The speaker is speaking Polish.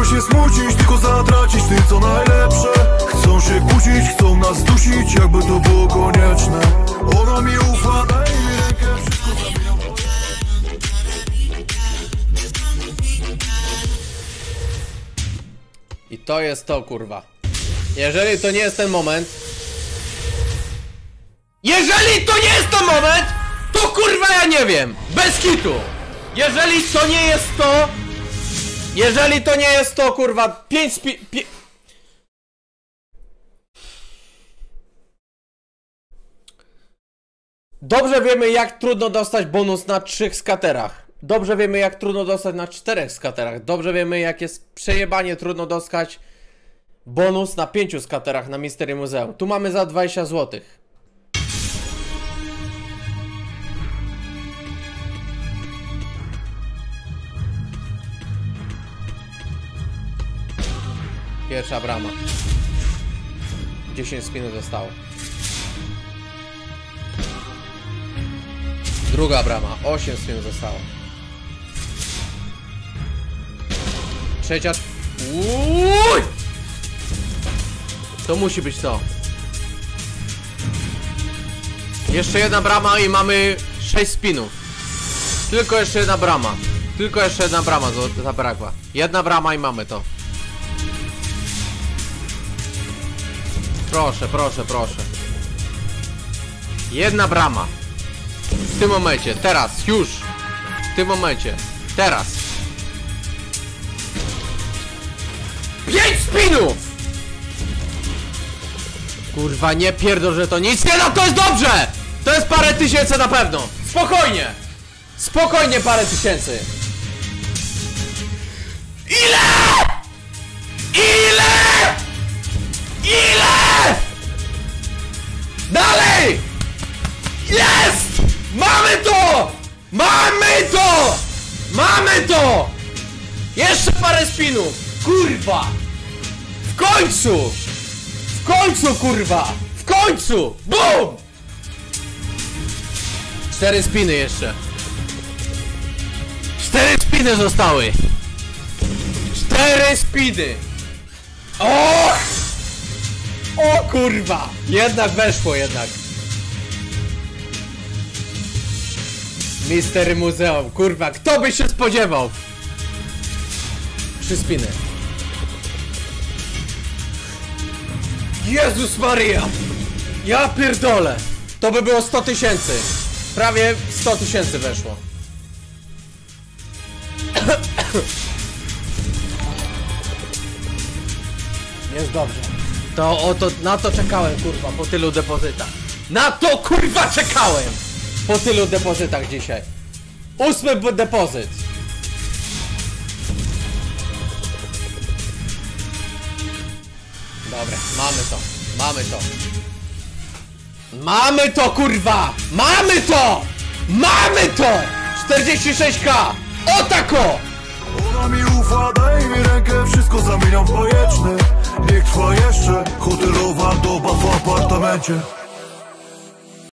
się smucić, tylko zatracić ty co najlepsze. Chcą się kłócić, chcą nas dusić, jakby to było konieczne. Ona mi ufa, daj mi rękę, wszystko zamieniam. I to jest to, kurwa. Jeżeli to nie jest ten moment, jeżeli to nie jest ten moment, to kurwa ja nie wiem. Bez kitu. Jeżeli to nie jest to, jeżeli to nie jest to, kurwa, 5 Dobrze wiemy, jak trudno dostać bonus na 3 skaterach. Dobrze wiemy, jak trudno dostać na 4 skaterach. Dobrze wiemy, jak jest przejebanie trudno dostać bonus na 5 skaterach na Mystery Muzeum. Tu mamy za 20 zł. Pierwsza brama. 10 spinów zostało. Druga brama. 8 spinów zostało. Trzecia. Uuuuj! To musi być to. Jeszcze jedna brama i mamy 6 spinów. Tylko jeszcze jedna brama. Tylko jeszcze jedna brama zabrakła. Jedna brama i mamy to. Proszę, proszę, proszę. Jedna brama. W tym momencie, teraz, już. W tym momencie, teraz. 5 spinów! Kurwa, nie pierdol, że to nic nie da, to jest dobrze! To jest parę tysięcy na pewno. Spokojnie. Spokojnie parę tysięcy. Ile? Ile? Ile? Dalej! Jest! Mamy to! Mamy to! Mamy to! Jeszcze parę spinów! Kurwa! W końcu! W końcu, kurwa! W końcu! BUM! 4 spiny jeszcze. 4 spiny zostały! 4 spiny! O! O kurwa! Jednak weszło, jednak. Mystery Muzeum, kurwa, kto by się spodziewał? 3 spiny. Jezus Maria! Ja pierdolę! To by było 100 000. Prawie 100 000 weszło. Jest dobrze. Na to czekałem, kurwa, po tylu depozytach. Na to, kurwa, czekałem! Po tylu depozytach dzisiaj. 8 depozyt. Dobra, mamy to. Mamy to. Mamy to, kurwa! Mamy to! Mamy to! 46k! O tako! Ona mi ufa, daj mi rękę, wszystko zamieniam w bajeczne. Niech trwa jeszcze hotelowa doba w apartamencie.